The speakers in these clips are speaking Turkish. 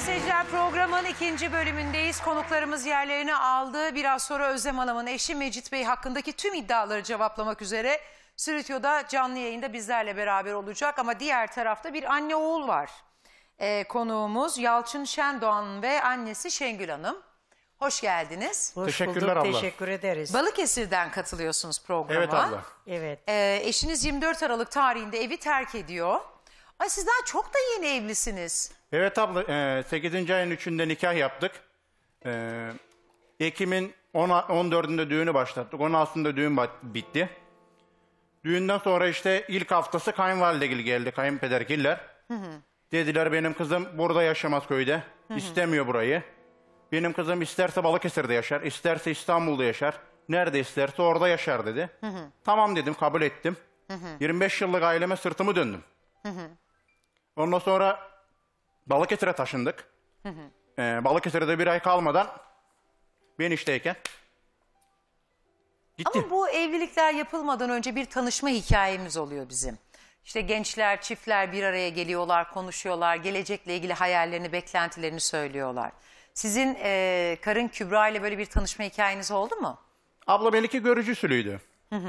seyirciler, programın ikinci bölümündeyiz. Konuklarımız yerlerini aldı. Biraz sonra Özlem Hanım'ın eşi Mecit Bey hakkındaki tüm iddiaları cevaplamak üzere stüdyoda canlı yayında bizlerle beraber olacak. Ama diğer tarafta bir anne oğul var. Konuğumuz Yalçın Şendoğan ve annesi Şengül Hanım. Hoş geldiniz. Hoş Teşekkürler bulduk, abla. teşekkür ederiz. Balıkesir'den katılıyorsunuz programa. Evet abla. Evet. Eşiniz 24 Aralık tarihinde evi terk ediyor. Ay, siz daha çok da yeni evlisiniz. Evet abla, 8. ayın 3'ünde nikah yaptık. Ekim'in 14'ünde düğünü başlattık. 16'sında düğün bitti. Düğünden sonra işte ilk haftası kayınvalidegil geldi, kayınpedergiller. Dediler benim kızım burada yaşamaz köyde. İstemiyor burayı. Benim kızım isterse Balıkesir'de yaşar, isterse İstanbul'da yaşar. Nerede isterse orada yaşar dedi. Tamam dedim, kabul ettim. 25 yıllık aileme sırtımı döndüm. Ondan sonra Balıkesir'e taşındık. Balıkesir'de bir ay kalmadan ben işteyken gitti. Ama bu evlilikler yapılmadan önce bir tanışma hikayemiz oluyor bizim. İşte gençler, çiftler bir araya geliyorlar, konuşuyorlar, gelecekle ilgili hayallerini, beklentilerini söylüyorlar. Sizin karın Kübra ile böyle bir tanışma hikayeniz oldu mu? Abla benimki görücü usulüydü.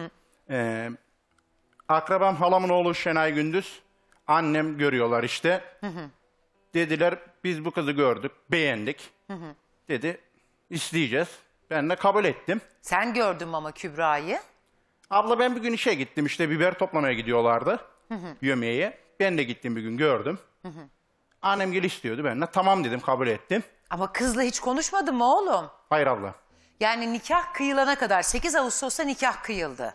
Akrabam halamın oğlu Şenay Gündüz. Annem görüyorlar işte. Dediler biz bu kızı gördük, beğendik. Dedi isteyeceğiz. Ben de kabul ettim. Sen gördün ama Kübra'yı. Abla ben bir gün işe gittim, işte biber toplamaya gidiyorlardı. Yemeğe. Ben de gittim bir gün, gördüm. Annem gel istiyordu, ben de tamam dedim, kabul ettim. Ama kızla hiç konuşmadın mı oğlum? Hayır abla. Yani nikah kıyılana kadar 8 Ağustos'ta nikah kıyıldı.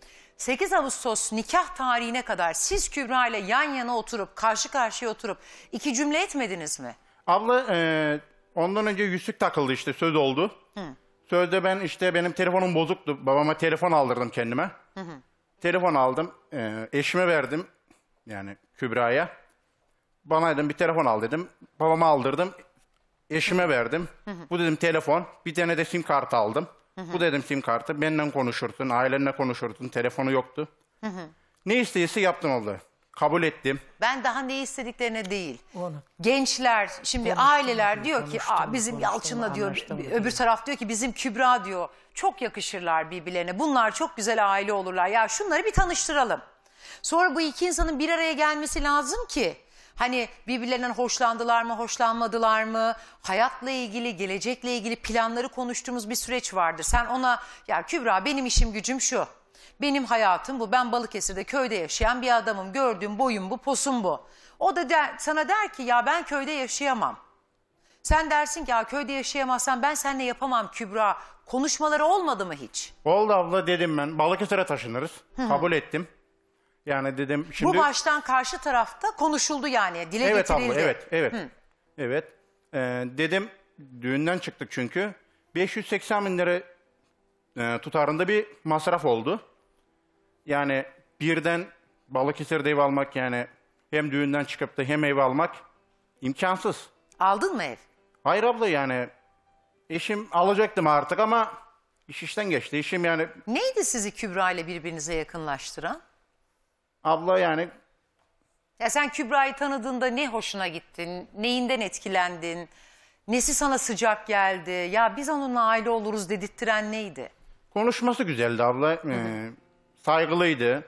8 Ağustos nikah tarihine kadar siz Kübra ile yan yana oturup, karşı karşıya oturup iki cümle etmediniz mi? Abla ondan önce yüzük takıldı, işte söz oldu. Sözde ben işte benim telefonum bozuktu. Babama telefon aldırdım kendime. Telefon aldım. Eşime verdim. Yani Kübra'ya. Bana dedim bir telefon al dedim. Babama aldırdım. Eşime verdim. Bu dedim telefon. Bir tane de sim kartı aldım. Bu dedim sim kartı. Benimle konuşursun, ailenle konuşursun. Telefonu yoktu. Ne isteyse yaptım oldu. Kabul ettim. Ben daha ne istediklerine değil. Onu. Gençler, şimdi Konuştum aileler mu, diyor ki konuştum mu, bizim konuştum Yalçın'la mu, diyor, anlaştım mı öbür diyor. taraf diyor ki bizim Kübra diyor. Çok yakışırlar birbirlerine. Bunlar çok güzel aile olurlar. Ya şunları bir tanıştıralım. Sonra bu iki insanın bir araya gelmesi lazım ki. Hani birbirlerinden hoşlandılar mı, hoşlanmadılar mı? Hayatla ilgili, gelecekle ilgili planları konuştuğumuz bir süreç vardır. Sen ona ya Kübra benim işim gücüm şu. Benim hayatım bu. Ben Balıkesir'de köyde yaşayan bir adamım. Gördüğüm boyum bu, posum bu. O da sana der ki ya ben köyde yaşayamam. Sen dersin ki ya köyde yaşayamazsan ben seninle yapamam Kübra. Konuşmaları olmadı mı hiç? Oldu abla dedim ben. Balıkesir'e taşınırız. Kabul ettim. Yani dedim şimdi... Bu baştan karşı tarafta konuşuldu yani. Dile Evet getirildi. abla, evet. Evet. Dedim düğünden çıktık çünkü. 580 bin lira tutarında bir masraf oldu. Yani birden Balıkesir'de ev almak, yani hem düğünden çıkıp da hem ev almak imkansız. Aldın mı ev? Hayır abla, yani eşim alacaktım artık ama iş işten geçti. Eşim yani Neydi sizi Kübra ile birbirinize yakınlaştıran? abla yani Ya sen Kübra'yı tanıdığında ne hoşuna gittin? Neyinden etkilendin? Nesi sana sıcak geldi? Ya biz onunla aile oluruz dedirttiren neydi? konuşması güzeldi abla. Saygılıydı.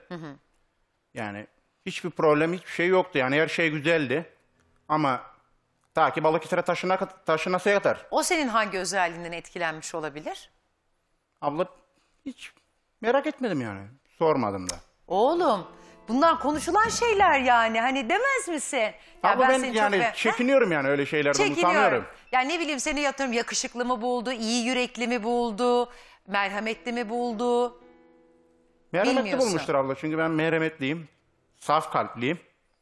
Yani hiçbir problem, hiçbir şey yoktu. Yani her şey güzeldi. Ama ta ki Balıkesir'e taşınasıya kadar. O senin hangi özelliğinden etkilenmiş olabilir? Abla hiç merak etmedim yani. Sormadım da. Oğlum bunlar konuşulan şeyler yani. Hani demez misin? Ya Abla ben seni yani çok çekiniyorum yani öyle şeylerden, çekiniyorum. utanıyorum. Yani ne bileyim seni yatıyorum yakışıklı mı buldu, iyi yürekli mi buldu, merhametli mi buldu? Merhametli Bilmiyorsun. bulmuştur abla, çünkü ben merhametliyim. Saf kalpliyim.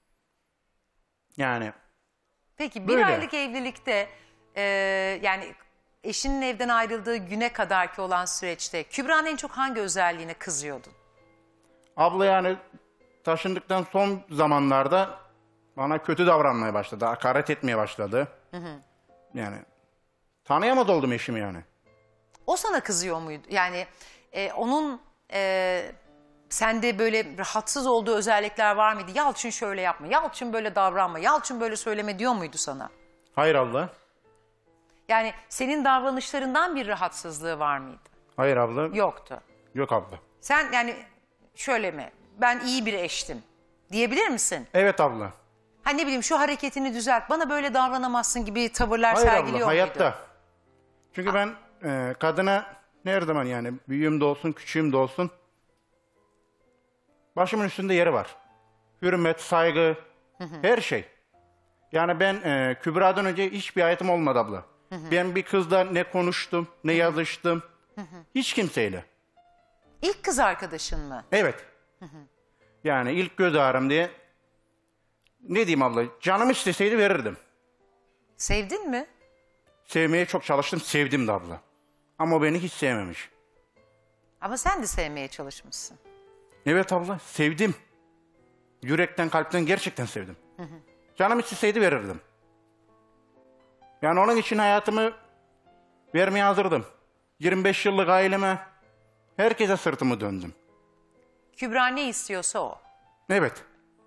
Yani Peki bir Böyle. aylık evlilikte yani eşinin evden ayrıldığı güne kadarki olan süreçte Kübra'nın en çok hangi özelliğine kızıyordun? abla yani taşındıktan son zamanlarda bana kötü davranmaya başladı. Hakaret etmeye başladı. Yani tanıyamaz oldum eşimi yani. O sana kızıyor muydu? Yani onun sende böyle rahatsız olduğu özellikler var mıydı? Yalçın şöyle yapma, Yalçın böyle davranma, Yalçın böyle söyleme diyor muydu sana? Hayır abla. Yani senin davranışlarından bir rahatsızlığı var mıydı? Hayır abla. Yoktu. Yok abla. Sen yani şöyle mi? Ben iyi bir eştim diyebilir misin? Evet abla. Ha ne bileyim şu hareketini düzelt, bana böyle davranamazsın gibi tavırlar Hayır sergiliyor abla, muydu? hayatta. Çünkü ben kadına her zaman yani büyüğüm de olsun, küçüğüm de olsun başımın üstünde yeri var. Hürmet, saygı, her şey. Yani ben Kübra'dan önce hiçbir hayatım olmadı abla. Ben bir kızla ne konuştum, ne yazıştım. Hiç kimseyle. İlk kız arkadaşın mı? Evet. Yani ilk göz ağrım diye ne diyeyim abla, canım isteseydi verirdim. Sevdin mi? Sevmeye çok çalıştım, sevdim de abla. Ama o beni hiç sevmemiş. Ama sen de sevmeye çalışmışsın. Evet abla, sevdim. Yürekten, kalpten gerçekten sevdim. Canım isteseydi verirdim. Yani onun için hayatımı vermeye hazırdım. 25 yıllık aileme, herkese sırtımı döndüm. Kübra ne istiyorsa o. Evet.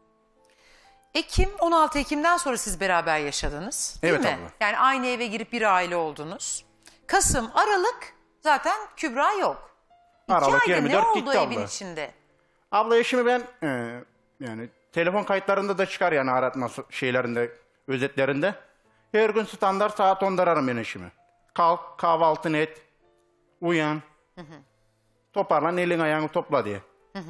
16 Ekim'den sonra siz beraber yaşadınız değil Evet mi? abla. Yani aynı eve girip bir aile oldunuz. Kasım, Aralık zaten Kübra yok. 2 Aralık ayda 24 ne oldu gitti evin abla. içinde? Abla eşimi ben yani telefon kayıtlarında da çıkar yani aratması şeylerinde, özetlerinde. Her gün standart saat 10'da ararım ben eşimi. Kalk, kahvaltını et, uyan, toparlan, elini ayağını topla diye.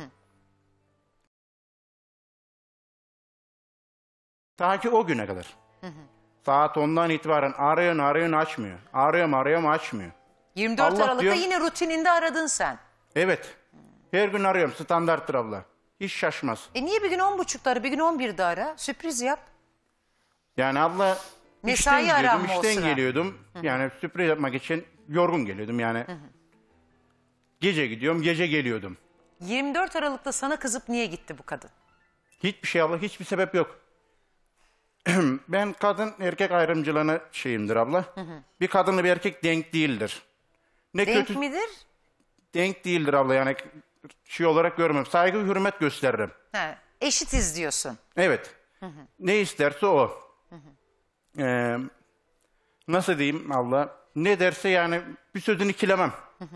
Ta ki o güne kadar. Saat 10'dan itibaren arıyorsun açmıyor. Arıyorum açmıyor. 24 Allah Aralık'ta diyor- yine rutininde aradın sen. Evet. Her gün arıyorum, standarttır abla. Hiç şaşmaz. Niye bir gün 10.30'da ara, bir gün 11'de ara? Sürpriz yap. Yani abla Mesai işten aram geliyordum, mı o işten sıra? geliyordum. Yani sürpriz yapmak için yorgun geliyordum yani. Gece gidiyorum, gece geliyordum. 24 Aralık'ta sana kızıp niye gitti bu kadın? Hiçbir şey abla, hiçbir sebep yok. Ben kadın erkek ayrımcılığına şeyimdir abla. Bir kadınla bir erkek denk değildir. Ne Denk kötü midir? denk değildir abla yani şey olarak görmem. Saygı hürmet gösteririm. Ha, eşitiz diyorsun. Evet. Ne isterse o. Nasıl diyeyim abla? Ne derse yani bir sözünü ikilemem.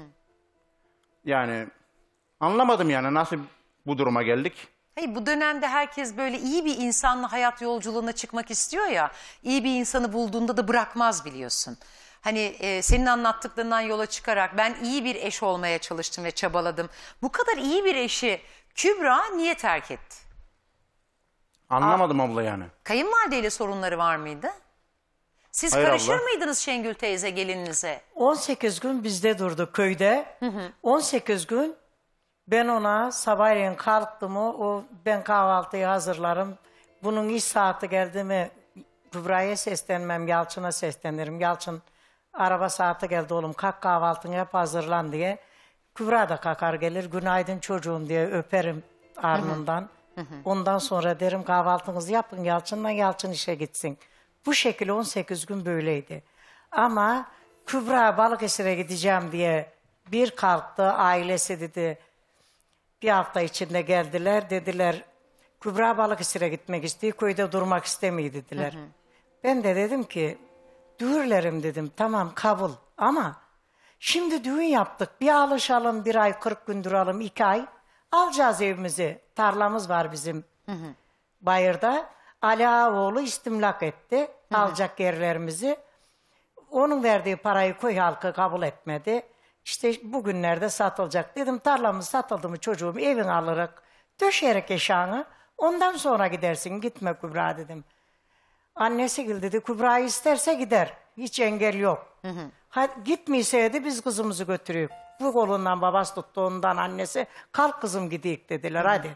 Yani anlamadım yani nasıl bu duruma geldik. Hayır, bu dönemde herkes böyle iyi bir insanla hayat yolculuğuna çıkmak istiyor ya. İyi bir insanı bulduğunda da bırakmaz biliyorsun. Hani senin anlattıklarından yola çıkarak ben iyi bir eş olmaya çalıştım ve çabaladım. Bu kadar iyi bir eşi Kübra niye terk etti? Anlamadım abla yani. Kayınvalideyle sorunları var mıydı? Siz Hayır karışır abla. mıydınız Şengül teyze gelininize? 18 gün bizde durdu köyde. 18 gün ben ona sabahleyin kalktı mı ben kahvaltıyı hazırlarım. Bunun iş saati geldi mi Kübra'ya seslenmem, Yalçın'a seslenirim. Yalçın araba saati geldi oğlum kalk kahvaltını yap hazırlan diye. Kübra da kalkar gelir günaydın çocuğum diye öperim arnından. Ondan sonra derim kahvaltınızı yapın Yalçın'la Yalçın işe gitsin. Bu şekilde 18 gün böyleydi. Ama Kübra Balıkesir'e gideceğim diye bir kalktı ailesi dedi. Bir hafta içinde geldiler dediler Kübra Balıkesir'e gitmek istiyor köyde durmak istemiyor dediler. Ben de dedim ki düğürlerim dedim tamam kabul ama şimdi düğün yaptık bir alışalım bir ay 40 gün duralım 2 ay alacağız evimizi tarlamız var bizim bayırda. Ali Ağaoğlu istimlak etti alacak yerlerimizi. Onun verdiği parayı köy halkı kabul etmedi. İşte bugünlerde satılacak. Dedim tarlamız satıldı mı çocuğum evin alarak döşeyerek eşyanı ondan sonra gidersin gitme Kübra dedim. Annesi gül dedi Kübra'yı isterse gider. Hiç engel yok. Gitmeseydi biz kızımızı götürüyoruz. Bu kolundan babası tuttu ondan annesi. Kalk kızım gideyik dediler hadi.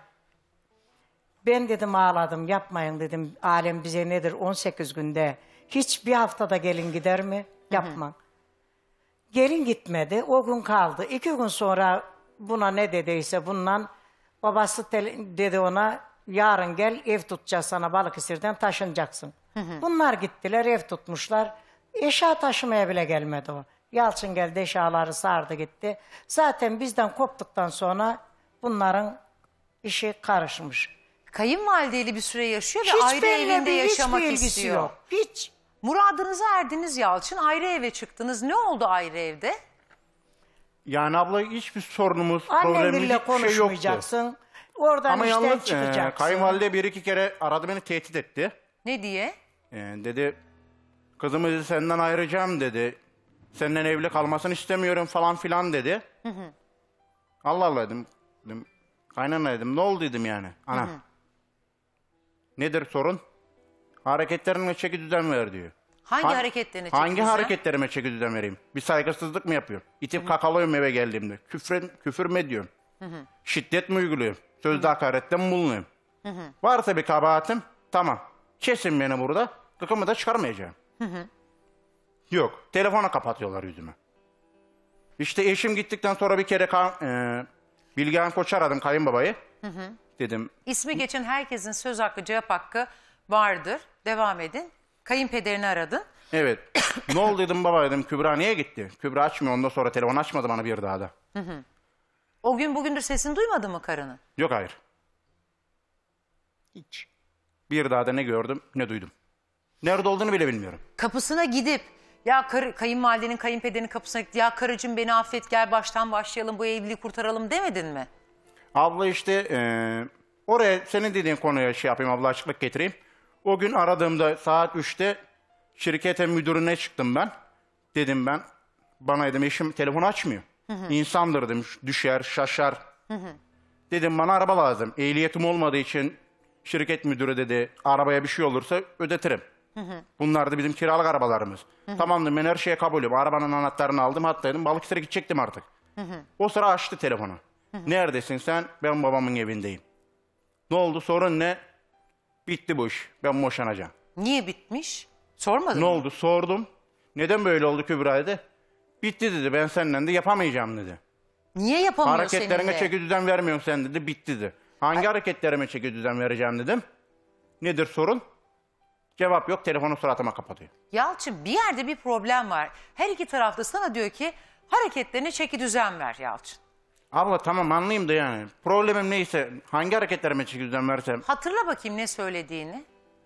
Ben dedim ağladım yapmayın dedim. Alem bize nedir 18 günde. Hiç bir haftada gelin gider mi? Yapma. Gelin gitmedi. O gün kaldı. 2 gün sonra buna ne dediyse bundan babası dedi ona yarın gel ev tutacağız sana Balıkesir'den taşınacaksın. Bunlar gittiler ev tutmuşlar. Eşya taşımaya bile gelmedi o. Yalçın geldi eşyaları sardı gitti. Zaten bizden koptuktan sonra bunların işi karışmış. Kayınvalideyle bir süre yaşıyor ve Hiç ayrı benimle evinde yaşamak hiçbir ilgisi istiyor. yok. Hiç. Muradınıza erdiniz Yalçın. Ayrı eve çıktınız. Ne oldu ayrı evde? Yani abla hiçbir sorunumuz, problemimiz Annenle hiçbir şey yoktu. konuşmayacaksın. Oradan Ama işten yalnız çıkacaksın. kayınvalide bir iki kere aradı beni, tehdit etti. Ne diye? Dedi kızımızı senden ayıracağım dedi. Senden evli kalmasını istemiyorum falan filan dedi. Allah Allah dedim. Kaynana dedim, ne oldu dedim yani. Ana. Nedir sorun? Hareketlerine çeki düzen ver diyor. Hangi hareketlerine çeki Hangi düzen? hareketlerime çeki düzen vereyim? Bir saygısızlık mı yapıyorum? İtip kakalıyorum eve geldiğimde. Küfür mü ediyorum? Şiddet mi uyguluyorum? Sözde hakarette mi bulunuyorum? Varsa bir kabahatim, tamam. Kesin beni burada. Gıkımı da çıkarmayacağım. Yok. Telefonu kapatıyorlar yüzüme. İşte eşim gittikten sonra bir kere Bilgehan Koç aradım, kayınbabayı. Dedim İsmi geçen herkesin söz hakkı, cevap hakkı vardır. Devam edin. Kayınpederini aradın. evet. Ne oldu dedim, baba dedim, Kübra niye gitti? Kübra açmıyor, ondan sonra telefon açmadı bana bir daha da. O gün bugündür sesini duymadı mı karını? Yok, hayır. Hiç. Bir daha da ne gördüm ne duydum. Nerede olduğunu bile bilmiyorum. Kapısına gidip ya kayınvalidenin, kayınpederinin kapısına gidip ya karıcığım beni affet, gel baştan başlayalım, bu evliliği kurtaralım demedin mi? Abla işte oraya senin dediğin konuya şey yapayım abla, açıklık getireyim. O gün aradığımda saat 3'te şirkete müdürüne çıktım ben. Dedim ben, bana dedim eşim telefonu açmıyor. İnsandır dedim, düşer şaşar. Dedim bana araba lazım. Ehliyetim olmadığı için şirket müdürü dedi arabaya bir şey olursa ödetirim. Bunlar da bizim kiralık arabalarımız. Tamam dedim, ben her şeye kabulüm. Arabanın anahtarını aldım, hatta dedim Balıkesir'e gidecektim artık. O sıra açtı telefonu. Neredesin sen? Ben babamın evindeyim. Ne oldu, sorun ne? Bitti bu iş. Ben boşanacağım. Niye bitmiş? Sormadın Ne mı? oldu sordum. Neden böyle oldu Kübra dedi. Bitti dedi, ben seninle de yapamayacağım dedi. Niye yapamıyor Hareketlerine seninle? çeki düzen vermiyorsun sen dedi, bitti dedi. Hangi hareketlerime çeki düzen vereceğim dedim. Nedir sorun? Cevap yok, telefonu suratıma kapatıyor. Yalçın, bir yerde bir problem var. Her iki tarafta sana diyor ki hareketlerine çeki düzen ver Yalçın. Abla tamam anlayayım da yani. Problemim neyse, hangi hareketlerime çeki düzen versem. Hatırla bakayım ne söylediğini.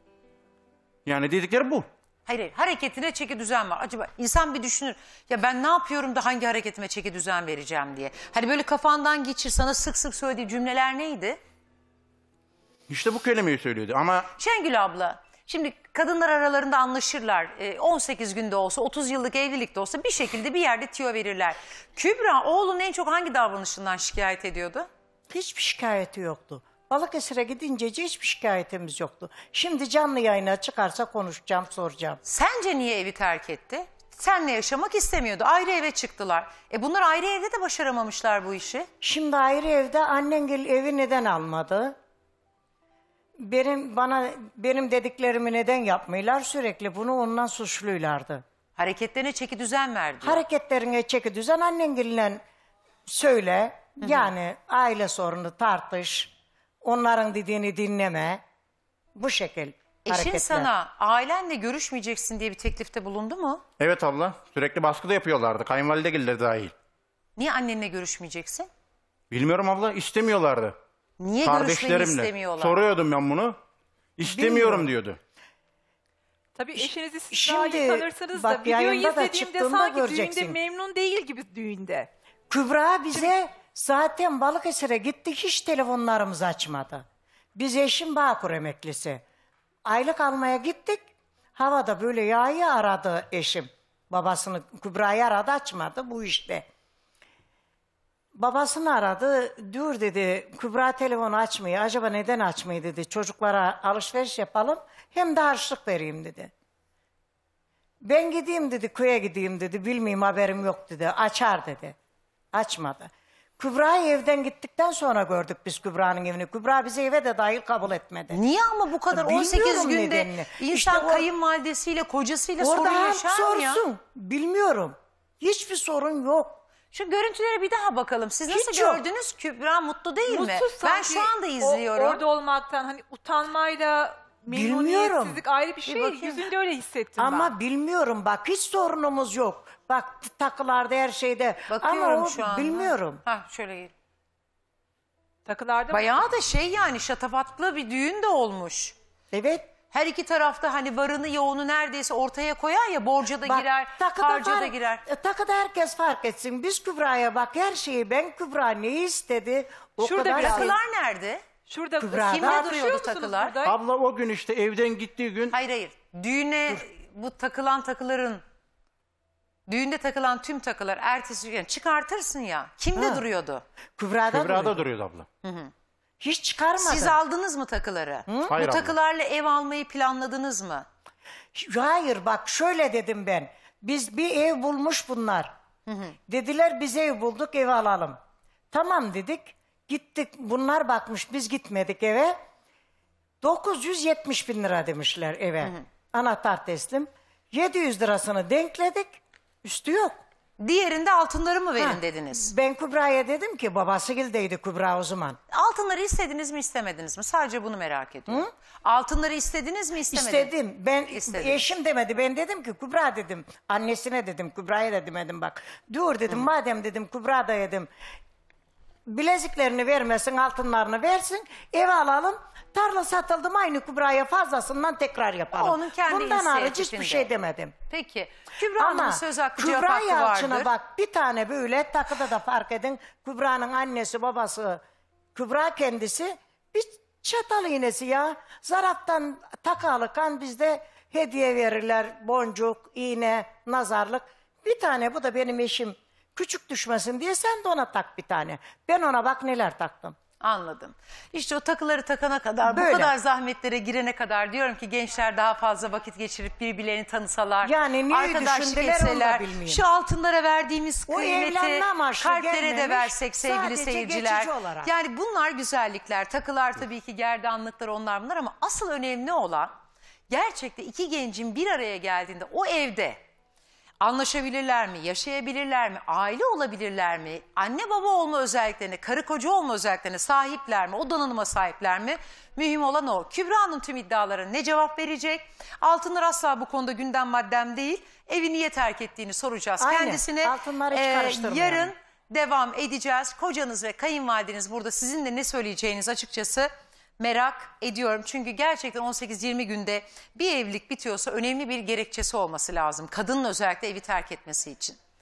Yani dedikleri bu. Hayır, hareketine çeki düzen var. Acaba insan bir düşünür. Ya ben ne yapıyorum da hangi hareketime çeki düzen vereceğim diye. Hani böyle kafandan geçir, sana sık sık söylediği cümleler neydi? İşte bu kelimeyi söylüyordu ama Şengül abla, şimdi kadınlar aralarında anlaşırlar. 18 günde olsa, 30 yıllık evlilikte olsa bir şekilde bir yerde tüyo verirler. Kübra oğlunun en çok hangi davranışından şikayet ediyordu? Hiçbir şikayeti yoktu. Balıkesir'e gidince hiçbir şikayetimiz yoktu. Şimdi canlı yayına çıkarsa konuşacağım, soracağım. Sence niye evi terk etti? Seninle yaşamak istemiyordu. Ayrı eve çıktılar. Bunlar ayrı evde de başaramamışlar bu işi. Şimdi ayrı evde annengil evi neden almadı? Benim dediklerimi neden yapmıyorlar? Sürekli bunu ondan suçluylardı. Hareketlerine çeki düzen verdi. Hareketlerine çeki düzen annengiline söyle. Yani aile sorunu tartış. Onların dediğini dinleme. Bu şekil Eşin hareketler. sana ailenle görüşmeyeceksin diye bir teklifte bulundu mu? evet abla, sürekli baskı da yapıyorlardı. Kayınvalidegiller dahil. Niye annenle görüşmeyeceksin? Bilmiyorum abla, istemiyorlardı. Niye görüşmeni Kardeşlerimle. istemiyorlar? Soruyordum ben bunu. İstemiyorum Bilmiyorum. diyordu. Tabii eşinizi siz Şimdi daha iyi tanırsınız bak, da videoyu yayında da izlediğimde çıktığında sanki göreceksin. düğünde memnun değil gibi düğünde. Kübra bize zaten Balıkesir'e gittik, hiç telefonlarımızı açmadı. Biz eşim Bağkur emeklisi. Aylık almaya gittik. Havada böyle yağı aradı eşim. Babasını, Kübra'yı aradı, açmadı bu işte. Babasını aradı, dur dedi, Kübra telefonu açmıyor. Acaba neden açmıyor dedi. Çocuklara alışveriş yapalım, hem de harçlık vereyim dedi. Ben gideyim dedi, köye gideyim dedi, bilmeyeyim haberim yok dedi. Açar dedi. Açmadı. Kübra'yı evden gittikten sonra gördük biz Kübra'nın evini. Kübra bizi eve de dahil kabul etmedi. Niye ama bu kadar Bilmiyorum 18 günde nedenini. insan İşte o- kayınvalidesiyle, kocasıyla sorun Orada yaşar mı ya? sorsun. Bilmiyorum. Hiçbir sorun yok. Şu görüntülere bir daha bakalım. Siz nasıl Hiç yok. gördünüz? Kübra mutlu değil mi? Mutsuz Ben sanki şu anda izliyorum. orada olmaktan hani utanmayla Bilmiyorum. memnuniyetsizlik ayrı bir şey. bakayım. Yüzünde öyle hissettim Ama ben. bilmiyorum bak, hiç sorunumuz yok. Bak takılarda, her şeyde. Bakıyorum Ama o şu anda. bilmiyorum. Hah, şöyle gel. Takılarda Bayağı da şey yani şatafatlı bir düğün de olmuş. Evet. Her iki tarafta hani varını yoğunu neredeyse ortaya koyar ya, borca da girer, harca da girer. Takıda herkes fark etsin. Biz Kübra'ya bak her şeyi, ben Kübra ne istedi o Şurada kadar. biraz- Takılar nerede? Şurada Kübra'da Kimde tartışıyor duruyordu musunuz takılar? burada? Abla o gün işte evden gittiği gün Hayır. Düğüne bu takılan takıların, düğünde takılan tüm takılar ertesi gün çıkartırsın ya. Kimde Ha. duruyordu? Kübra'da Kübra'da duruyor. duruyordu abla. Hiç çıkarmadı. Siz aldınız mı takıları? Hayır Bu abla. takılarla ev almayı planladınız mı? Hayır bak şöyle dedim ben. Biz bir ev bulmuş bunlar. Dediler biz ev bulduk, ev alalım. Tamam dedik. Gittik, bunlar bakmış, biz gitmedik eve. 970 bin lira demişler eve. Anahtar teslim. 700 lirasını denkledik. Üstü yok. Diğerinde altınları mı verin Ha, dediniz? Ben Kübra'ya dedim ki, babası gildeydi Kübra o zaman. Altınları istediniz mi istemediniz mi? Sadece bunu merak ediyorum. Altınları istediniz mi istemediniz? İstedim. Ben İstediniz. eşim demedi. Ben dedim ki Kübra dedim. Annesine dedim. Kübra'ya da demedim bak. Dur dedim. Madem dedim Kübra da dedim. Bileziklerini vermesin, altınlarını versin. Ev alalım. Tarla satıldı mı aynı Kübra'ya fazlasından tekrar yapalım. Onun kendi Bundan hariç inisiyatifinde. hiçbir şey demedim. Peki. Kübra Hanım'ın Ama söz hakkı, cevap Kübra hakkı Yalçın'a vardır. bak bir tane böyle takıda da fark edin. Kübra'nın annesi babası, Kübra kendisi bir çatal iğnesi ya. Zaraftan takı alırken bizde hediye verirler. Boncuk, iğne, nazarlık. Bir tane bu da benim eşim. Küçük düşmesin diye sen de ona tak bir tane. Ben ona bak neler taktım. Anladım. İşte o takıları takana kadar, bu Böyle. kadar zahmetlere girene kadar diyorum ki gençler daha fazla vakit geçirip birbirlerini tanısalar. Yani neyi arkadaşlık düşündüler onu da etseler. bilmiyorum. Şu altınlara verdiğimiz O kıymeti evlenme amaçlı kalplere de gelmemiş, versek sevgili sadece seyirciler. geçici olarak. Yani bunlar güzellikler. Takılar tabii ki gerdanlıklar, onlar bunlar, ama asıl önemli olan gerçekten iki gencin bir araya geldiğinde o evde anlaşabilirler mi, yaşayabilirler mi, aile olabilirler mi, anne baba olma özelliklerine, karı koca olma özelliklerine sahipler mi, o donanıma sahipler mi? Mühim olan o. Kübra'nın tüm iddialara ne cevap verecek? Altınlar asla bu konuda gündem maddem değil. Evi niye terk ettiğini soracağız Aynen. kendisine. Altınları hiç karıştırmayalım. Yarın devam edeceğiz. Kocanız ve kayınvalideniz burada, sizin de ne söyleyeceğiniz açıkçası merak ediyorum. Çünkü gerçekten 18-20 günde bir evlilik bitiyorsa önemli bir gerekçesi olması lazım. Kadının özellikle evi terk etmesi için.